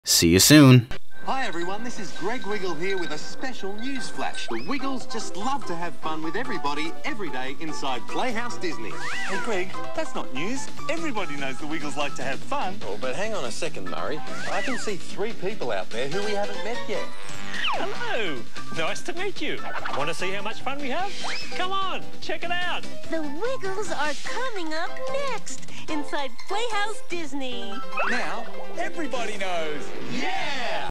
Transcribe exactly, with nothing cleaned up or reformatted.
See you soon. Hi everyone, this is Greg Wiggle here with a special news flash. The Wiggles just love to have fun with everybody every day inside Playhouse Disney. Hey Greg, that's not news. Everybody knows the Wiggles like to have fun. Oh, but hang on a second, Murray. I can see three people out there who we haven't met yet. Hello, nice to meet you. Want to see how much fun we have? Come on, check it out. The Wiggles are coming up next inside Playhouse Disney. Now, everybody knows. Yeah!